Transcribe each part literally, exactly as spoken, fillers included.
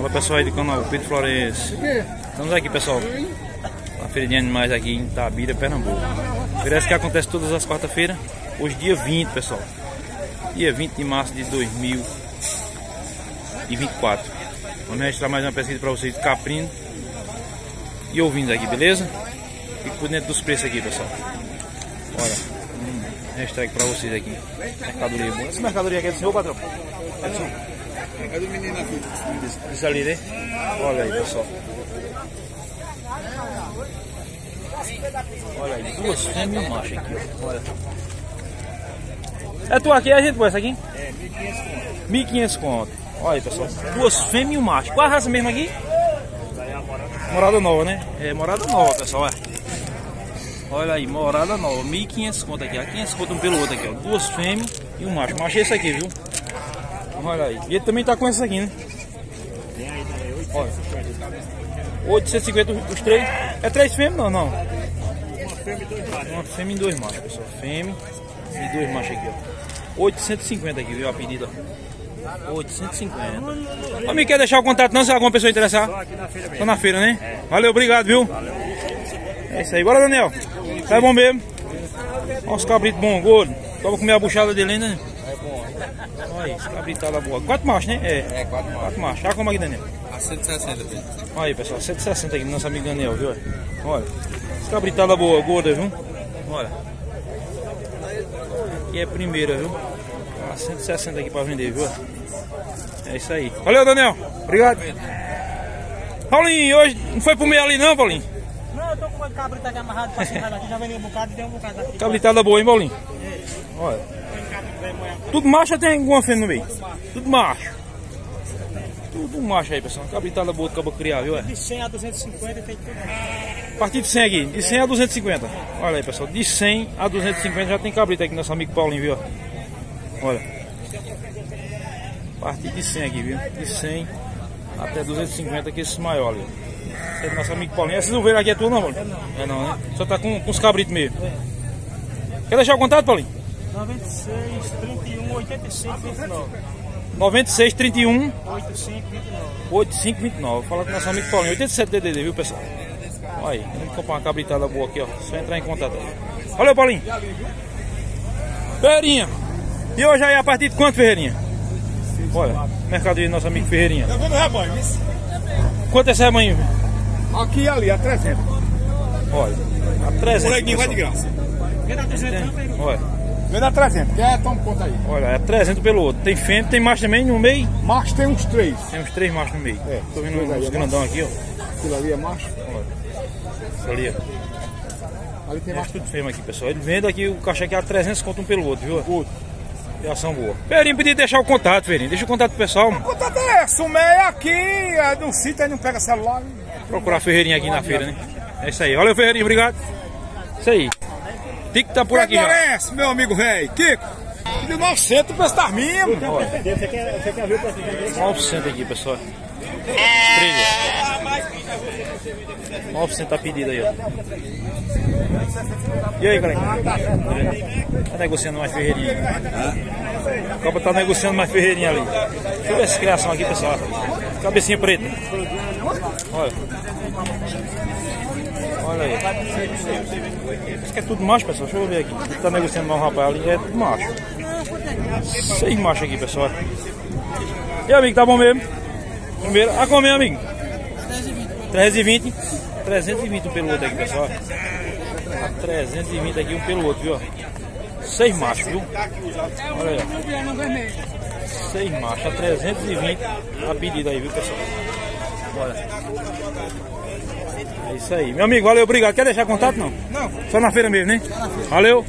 Fala pessoal aí do canal Pedro Florencio. Estamos aqui pessoal, na feira de animais aqui em Itabira, Pernambuco. Feira que acontece todas as quarta-feiras. Hoje dia vinte pessoal, dia vinte de março de dois mil e vinte e quatro. Vamos registrar mais uma pesquisa para vocês de caprino e ouvindo aqui, beleza? Fique por dentro dos preços aqui pessoal. Olha, um hashtag para vocês aqui. Mercadoria boa. Essa mercadoria aqui é do senhor, patrão? É do senhor? É do menino aqui. Isso ali, né? Olha aí, pessoal. Olha aí, duas fêmeas e um macho aqui, ó. Olha. É tu aqui, a gente põe essa aqui? É, mil e quinhentos conto. mil e quinhentos conto. Olha aí, pessoal. Duas fêmeas e um macho. Qual a raça mesmo aqui? Morada nova, né? É, morada nova, pessoal. Olha, olha aí, morada nova. mil e quinhentos conto aqui, ó. quinhentos conto um pelo outro aqui, ó. Duas fêmeas e um macho. Macho é esse aqui, viu? Olha aí. E ele também tá com esse aqui, né? Olha. oitocentos e cinquenta os três. É três fêmeas? Não, não. Uma fêmea e dois machos. Uma fêmea e dois machos, pessoal. Fêmea e dois machos aqui, ó. oitocentos e cinquenta aqui, viu? A pedida. oitocentos e cinquenta. Amigo, quer deixar o contato não? Se alguma pessoa interessar? Só aqui na feira mesmo. Só na feira, né? É. Valeu, obrigado, viu? Valeu. É isso aí. Bora, Daniel. Tá bom mesmo? Olha os cabritos bons, gordo. Só vou comer a buchada dele ainda, né? É bom. Olha aí, esse cabrito tá lá boa. Quatro machos, né? É. É, quatro machos. Quatro machos. Tá como aqui, Daniel? A cento e sessenta, Pedro. Olha aí, pessoal. cento e sessenta aqui do nosso amigo Daniel, viu? Olha. Esse cabrito tá lá boa, gorda, viu? Olha. Aqui é a primeira, viu? Ah, cento e sessenta aqui pra vender, viu? É isso aí. Valeu, Daniel. Obrigado. Paulinho, hoje não foi pro meio ali não, Paulinho? Não, eu tô com uma cabrita aqui amarrada pra cima aqui, já vendi um bocado e deu um bocado aqui. Cabritada boa, hein, Paulinho? Olha. Tudo macho ou tem alguma fêmea no meio? Tudo macho. Tudo macho aí, pessoal. Cabritada boa que acabou de criar, viu? De cem a duzentos e cinquenta tem tudo. A partir de cem aqui, de cem a duzentos e cinquenta. Olha aí, pessoal, de cem a duzentos e cinquenta já tem cabrita aqui, nosso amigo Paulinho, viu? Olha. A partir de cem aqui, viu? De cem até duzentos e cinquenta aqui, esses maiores. Esse é do nosso amigo Paulinho. Essas ovelhas aqui é tua não, Paulinho? É não, né? Só tá com, com os cabritos mesmo. Quer deixar o contato, Paulinho? noventa e seis, trinta e um, oitenta e cinco, vinte e nove. noventa e seis, trinta e um, oitenta e cinco, vinte e nove. oitenta e cinco, vinte e nove. Fala com o nosso amigo Paulinho. oitenta e sete D D D, viu, pessoal? Olha aí, vamos comprar uma cabritada boa aqui, ó. Só entrar em contato aí. Valeu, Paulinho. Ferreirinha. E hoje aí a partir de quanto, Ferreirinha? Olha, mercadoria do nosso amigo Ferreirinha. Eu vou no rebanho, isso. Quanto é esse rebanho? Aqui e ali, a trezentos. Olha, a trezentos. O leguinho vai de graça. Vem dar duzentos, Tem, olha, Vem dar trezentos, quer? Toma conta aí. olha, é trezentos pelo outro. Tem fêmea, tem macho também no meio. Macho tem uns três. Tem uns três machos no meio. É, tô vendo dois aí, uns é grandão aqui, ó. Aquilo ali é macho. Olha. Ali, ó. Ali tem Tem macho. tudo fêmea aqui, pessoal. Ele vende aqui o caixa aqui a trezentos conto um pelo outro, viu? Outro. Tem ação boa. Ferreirinha, podia deixar o contato, Ferreirinha. Deixa o contato pro pessoal, mano. Contato é sumei aqui, é no sítio, aí não pega celular. Procurar Ferreirinha aqui na feira, né? É isso aí. Valeu, Ferreirinha, obrigado. Isso aí. Tico tá por aqui já. Florencio, meu amigo velho. Kiko, de novecentos o preço das minhas. Olha, Você quer, você quer ver o preço dele? nove por cento aqui, pessoal. três, ó. nove por cento a pedida aí, ó. E aí, galera? Tá negociando mais Ferreirinha. O Copa tá negociando mais Ferreirinha ali. Deixa eu ver essa criação aqui, pessoal. Cabecinha preta. Olha. Olha aí. Isso aqui é tudo macho, pessoal. Deixa eu ver aqui. Tá negociando mais um rapaz ali. É tudo macho. Seis machos aqui, pessoal. E aí, amigo, tá bom mesmo? Primeiro, a comer, amigo? trezentos e vinte. trezentos e vinte um pelo outro aqui, pessoal. A trezentos e vinte aqui um pelo outro, viu? Seis machos, viu? Olha aí, ó. Seis machos, a trezentos e vinte a pedida aí, viu, pessoal? Olha. É isso aí. Meu amigo, valeu, obrigado. Quer deixar contato, não? Não. Só na feira mesmo, né? Valeu.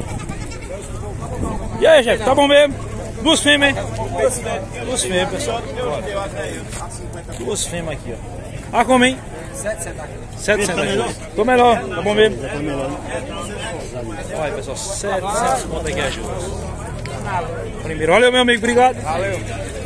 E aí, chefe, tá bom mesmo? Duas fêmeas, hein? Duas fêmeas, pessoal. Olha. Duas fêmeas aqui, ó. Ah, como, hein? setecentos aqui. Tô melhor, tá bom mesmo? Olha, pessoal, setecentos conto aqui ajuda. Primeiro, valeu, meu amigo, obrigado. Valeu.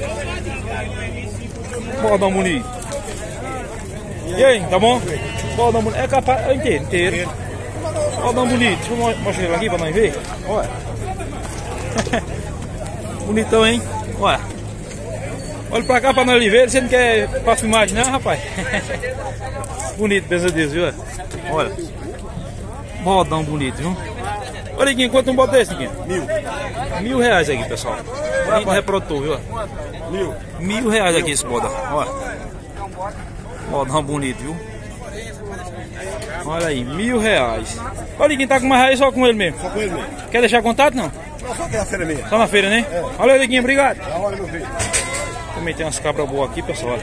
Bordão bonito. E aí, tá bom? Bordão bonito. É capaz, é inteiro, inteiro. Bordão bonito. Deixa eu mostrar ele aqui pra nós ver. Olha. Bonitão, hein? Olha. Olha pra cá, pra nós ver, você não quer pra filmagem não, rapaz? Bonito, pensa disso, viu? Olha. Bodão bonito, viu? Olha aqui, quanto um bota desse aqui? Mil. Mil reais aqui, pessoal. Bonito reprodutor, viu? Mil. Mil reais aqui esse bodão, olha. Bodão bonito, viu? Olha aí, mil reais. Olha quem tá com mais raiz, só com ele mesmo. Só com ele mesmo. Quer deixar contato, não? Não, só na feira mesmo. Só na feira, né? É. Olha, Liguinho, obrigado. Da hora, meu filho. Também tem umas cabras boas aqui, pessoal.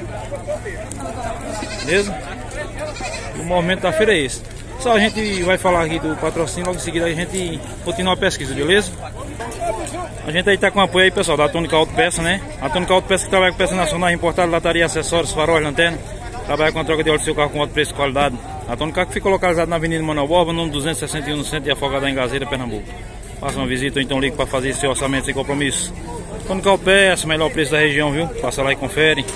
Beleza? O movimento da feira é esse. Só a gente vai falar aqui do patrocínio, logo em seguida a gente continua a pesquisa, beleza? A gente aí tá com apoio aí, pessoal, da Tônica Autopeça, né? A Tônica Autopeça que trabalha com peça nacional, importada, lataria, acessórios, faróis, lanterna. Trabalha com a troca de óleo do seu carro com alto preço e qualidade. A Tônica que fica localizada na Avenida Manuel Borba, número duzentos e sessenta e um, no centro de Afogadá, em Gazeira, Pernambuco. Faça uma visita ou então ligue para fazer seu orçamento sem compromisso. Tônica Autopeça, melhor preço da região, viu? Passa lá e confere.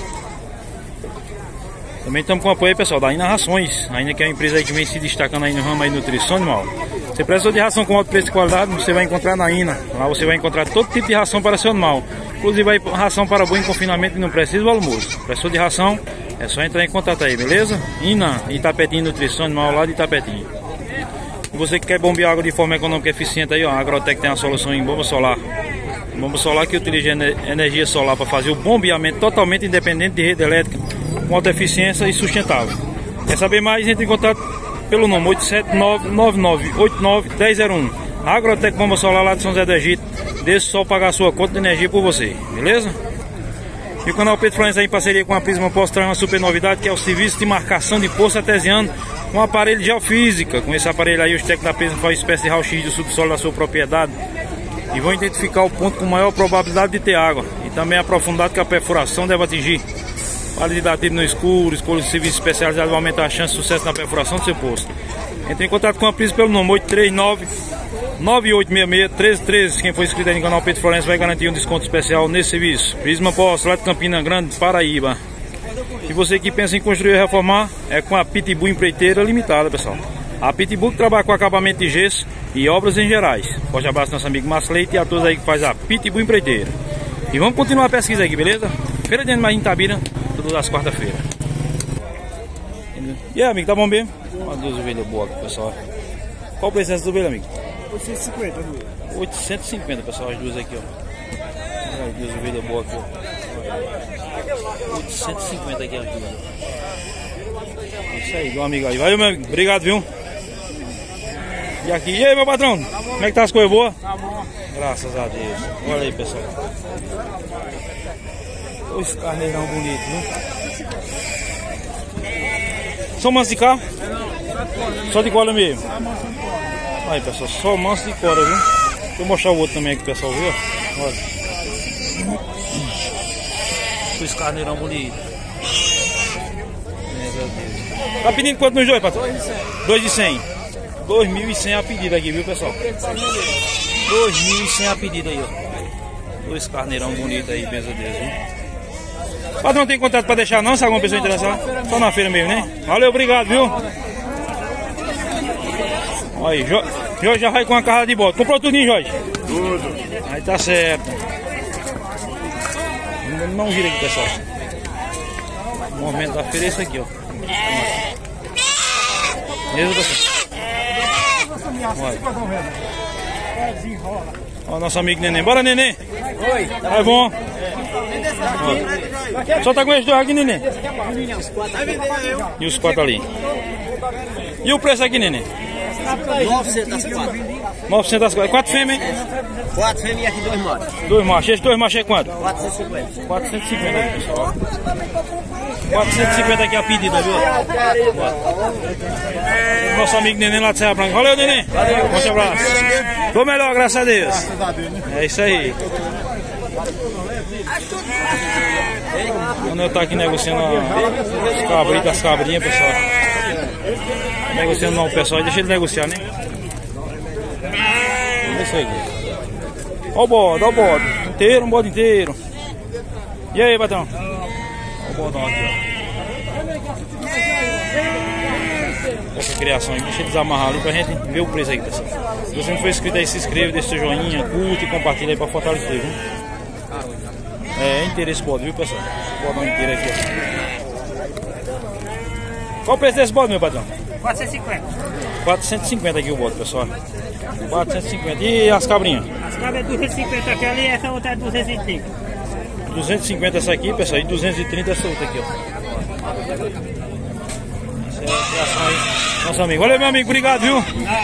Também estamos com apoio aí, pessoal, da Ina Rações. A Ina que é uma empresa aí que vem se destacando aí no ramo aí de nutrição animal. Você precisa de ração com alto preço e qualidade, você vai encontrar na Ina. Lá você vai encontrar todo tipo de ração para seu animal. Inclusive aí, ração para boi em confinamento e não precisa do almoço. Precisa de ração, é só entrar em contato aí, beleza? Ina, Itapetinho Nutrição Animal, lá de Itapetinho. E você que quer bombear água de forma econômica e eficiente aí, ó, a Agrotec tem uma solução em bomba solar. Bomba solar que utiliza energia solar para fazer o bombeamento totalmente independente de rede elétrica, com alta eficiência e sustentável. Quer saber mais? Entre em contato pelo nome oito sete nove, nove nove oito nove, um zero zero um. Agrotec Bomba Solar lá de São José do Egito. Deixa só pagar a sua conta de energia por você, beleza? E o canal Pedro Florencio aí em parceria com a Prisma Poço traz uma super novidade, que é o serviço de marcação de poço artesiano com aparelho de geofísica. Com esse aparelho aí os técnicos da Prisma fazem uma espécie de raio-x do subsolo da sua propriedade e vão identificar o ponto com maior probabilidade de ter água e também a profundidade que a perfuração deve atingir. Vale dar tiro no escuro, escolha de serviços especializados, vai aumentar a chance de sucesso na perfuração do seu poço. Entre em contato com a Prisma pelo número oito três nove, nove oito seis seis, um três um três. Quem for inscrito aí no canal Pedro Florencio vai garantir um desconto especial nesse serviço. Prisma Poço, lá de Campina Grande, Paraíba. E você que pensa em construir e reformar, é com a Pitbull Empreiteira Limitada, pessoal. A Pitbull que trabalha com acabamento de gesso e obras em gerais. Forte abraço nosso amigo Márcio Leite e a todos aí que faz a Pitbull Empreiteira. E vamos continuar a pesquisa aqui, beleza? Feira de Animais em Itabira, todas as quarta-feiras. E aí, amigo, tá bom mesmo? Olha duas ovelhas boas aqui, pessoal. Qual o preço dessas ovelhas, amigo? oitocentos e cinquenta, viu? oitocentos e cinquenta, pessoal, as duas aqui, ó. Olha as duas ovelhas boas aqui, ó. oitocentos e cinquenta aqui, ó. Isso aí, meu amigo aí. Valeu, meu amigo. Obrigado, viu? E aqui, e aí, meu patrão? Como é que tá as coisas boas? Tá bom. Graças a Deus. Olha aí, pessoal. Dois carneirão bonito, viu? São manso de carro? Só de cola mesmo. Aí, pessoal, só manso de cola, viu? Vou mostrar o outro também aqui, pessoal, viu? Olha. Dois carneirão bonito. Tá pedindo quanto nos dois, patrão? dois de cem. dois mil e cem a pedida aqui, viu, pessoal? dois mil e cem a pedida aí, ó. Dois carneirão bonitos aí, benção a Deus, viu? Patrão, tem contato pra deixar não, se alguma pessoa interessada? Só na feira mesmo, né? Valeu, obrigado, viu? Aí, jo Jorge já vai com a carra de bota. Comprou tudinho, Jorge? Tudo. Aí tá certo. Não gira aqui, pessoal. O movimento da feira é esse aqui, ó. Beleza, pessoal? Olha. Olha nosso amigo Neném. Bora, Neném. Oi. É bom. Ó. Só tá com esses dois aqui, Neném. E os quatro ali. E o preço aqui, Neném? novecentos as quatro. novecentos as quatro. Quatro fêmeas, hein? Quatro fêmeas e aqui dois machos. Dois machos. Esses dois machos é quanto? quatrocentos e cinquenta. quatrocentos e cinquenta aqui, pessoal. quatrocentos e cinquenta aqui a pedida, viu? Nosso amigo Neném lá de Serra Branca. Valeu, Neném. Valeu. Forte abraço. Tô melhor, graças a Deus. É isso aí. Quando eu tô aqui negociando as cabritas, as cabrinhas, pessoal. Negociando não, pessoal. Deixa ele negociar, né? É isso aí. Ó o bode, ó o bode. Inteiro, um bode inteiro. E aí, patrão? Ó o bodão aqui, ó. Essa criação aí, deixa eu desamarrar ali pra gente ver o preço aí, pessoal. Se você não for inscrito aí, se inscreva, deixa seu joinha, curte e compartilha aí pra fortalecer, viu? É inteiro esse bode, viu, pessoal? Esse bodão inteiro aqui, ó. Qual o preço desse bode, meu patrão? quatrocentos e cinquenta. quatrocentos e cinquenta aqui o bode, pessoal. quatrocentos e cinquenta. E as cabrinhas? As cabras é duzentos e cinquenta aqui ali, essa outra é duzentos e trinta. duzentos e cinquenta essa aqui, pessoal, e duzentos e trinta essa outra aqui, ó. Essa é a criação aí, nosso amigo. Valeu, meu amigo, obrigado, viu?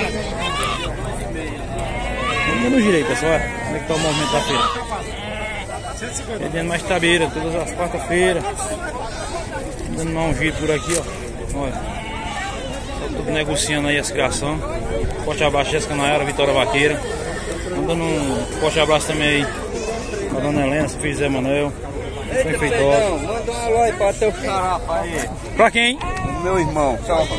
Vamos no giro aí, pessoal, olha como é que tá o movimento da feira. Vendendo mais tabeira, todas as quarta-feiras. Dando mais um giro por aqui, ó. Olha. Tá tudo negociando aí as criações. Forte abraço, Jéssica Nayara, Vitória Vaqueira. Mandando um forte abraço também aí pra Dona Helena, seu filho Zé Manuel. Foi feitosa. Manda um alô aí pra teu filho, rapaz. Pra quem? Meu irmão.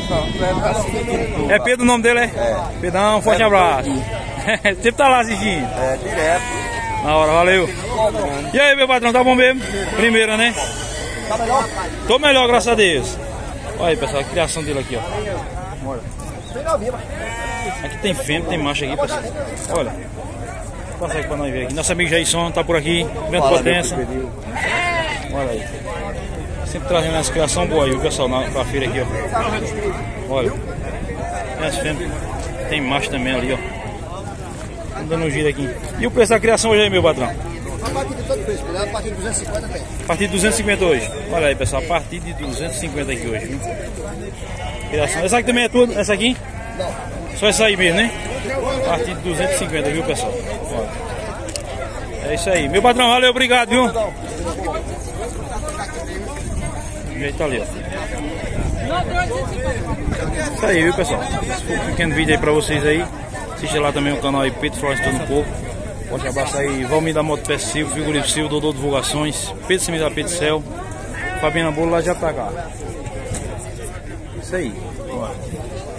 É Pedro o nome dele, é? É. Pedrão, um forte abraço. Sempre tá lá assistindo. É, direto. Na hora, valeu. E aí, meu patrão, tá bom mesmo? Primeira, né? Tá melhor? Tô melhor, graças a Deus. Olha aí, pessoal, a criação dele aqui, ó. Olha. Aqui tem fêmea, tem macho aqui, pessoal. Olha. Passa aqui pra nós ver aqui. Nosso amigo Jason tá por aqui, vendo potência. Olha aí. Sempre trazendo as criações boas aí, o pessoal, na, pra feira aqui, ó. Olha. Tem as fêmeas. Tem macho também ali, ó. Dando um giro aqui. E o preço da criação hoje aí, meu patrão? A partir de todo preço, a partir de duzentos e cinquenta tem. A partir de duzentos e cinquenta hoje. Olha aí, pessoal, a partir de duzentos e cinquenta aqui hoje, viu? Criação. Essa aqui também é tua? Essa aqui? Não. Só essa aí mesmo, né? A partir de duzentos e cinquenta, viu, pessoal? Olha. É isso aí. Meu patrão, valeu, obrigado, viu? O jeito tá ali, ó. Isso aí, viu, pessoal? Esse foi um pequeno vídeo aí pra vocês aí. Assiste lá também o canal aí, Pedro Flores Todo um pouco. Forte abraço aí, Valmir da Moto P S Silva, Figurino Silva, Dodô Divulgações, Pedro Semir da Pedro Céu, Fabiana Bolo lá de Atacá. Isso aí. Ó.